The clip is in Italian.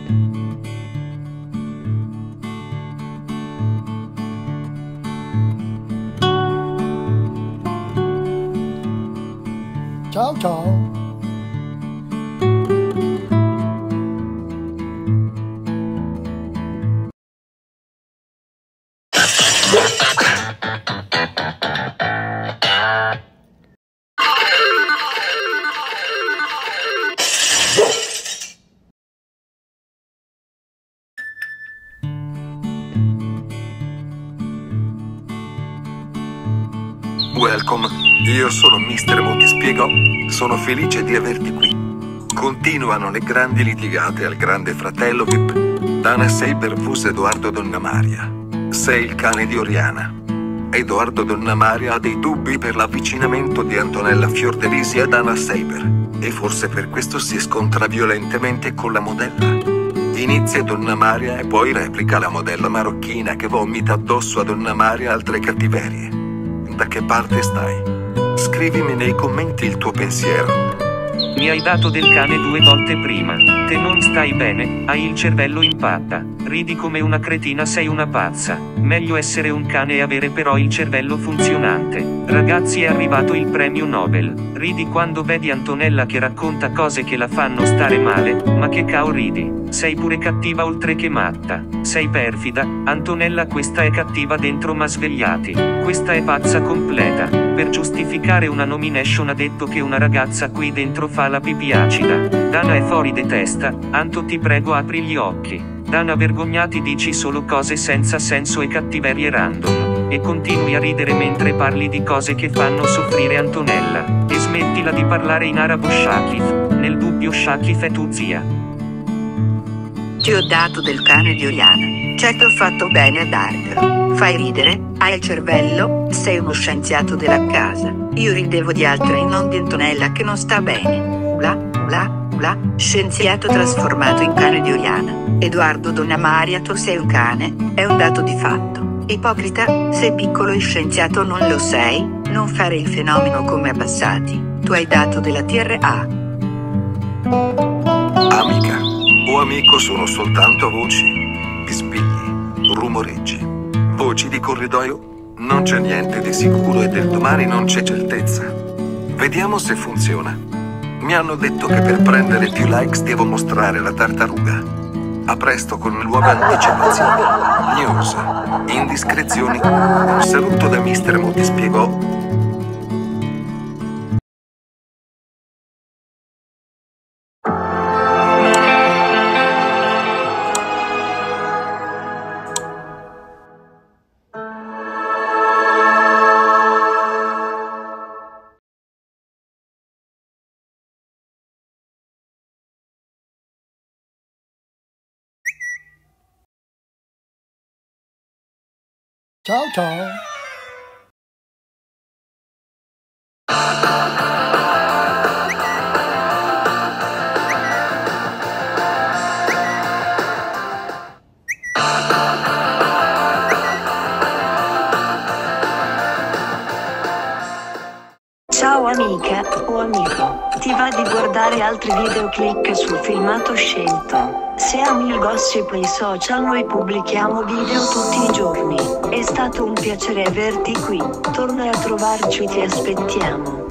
Ciao ciao. Welcome, io sono Mr. Mo ti spiegò. Sono felice di averti qui. Continuano le grandi litigate al grande fratello VIP. Dana Saber vs Edoardo Donnamaria. Sei il cane di Oriana. Edoardo Donnamaria ha dei dubbi per l'avvicinamento di Antonella Fiordalisi a Dana Saber, e forse per questo si scontra violentemente con la modella. Inizia Donnamaria e poi replica la modella marocchina che vomita addosso a Donnamaria altre cattiverie. Da che parte stai? Scrivimi nei commenti il tuo pensiero. Mi hai dato del cane 2 volte prima. Te non stai bene, hai il cervello in patta. Ridi come una cretina, sei una pazza. Meglio essere un cane e avere però il cervello funzionante. Ragazzi, è arrivato il premio Nobel. Ridi quando vedi Antonella che racconta cose che la fanno stare male, ma che cao ridi. Sei pure cattiva oltre che matta. Sei perfida, Antonella, questa è cattiva dentro ma svegliati. Questa è pazza completa. Per giustificare una nomination ha detto che una ragazza qui dentro fa la pipì acida. Dana è fuori di testa, Anto ti prego apri gli occhi. Dana, vergognati, dici solo cose senza senso e cattiverie random. E continui a ridere mentre parli di cose che fanno soffrire Antonella. E smettila di parlare in arabo, Shakif. Nel dubbio Shakif è tu zia. Ti ho dato del cane di Oriana. Certo, ho fatto bene a dartelo. Fai ridere, hai il cervello, sei uno scienziato della casa. Io ridevo di altri, non di Antonella che non sta bene. Bla, bla, bla, scienziato trasformato in cane di Oriana. Edoardo Donnamaria, tu sei un cane, è un dato di fatto. Ipocrita, sei piccolo e scienziato non lo sei, non fare il fenomeno come Abbassati. Tu hai dato della TRA. Amica o amico sono soltanto voci, bispigli, rumoreggi, voci di corridoio. Non c'è niente di sicuro e del domani non c'è certezza. Vediamo se funziona. Mi hanno detto che per prendere più likes devo mostrare la tartaruga. A presto con nuove anticipazioni, news, indiscrezioni. Un saluto da Mr. Mo ti spiegò. Ciao ciao. Ciao amica o amico, ti va di guardare altri video? Clicca sul filmato scelto. Se ami il gossip e i social, noi pubblichiamo video tutti i giorni. È stato un piacere averti qui, torna a trovarci, ti aspettiamo.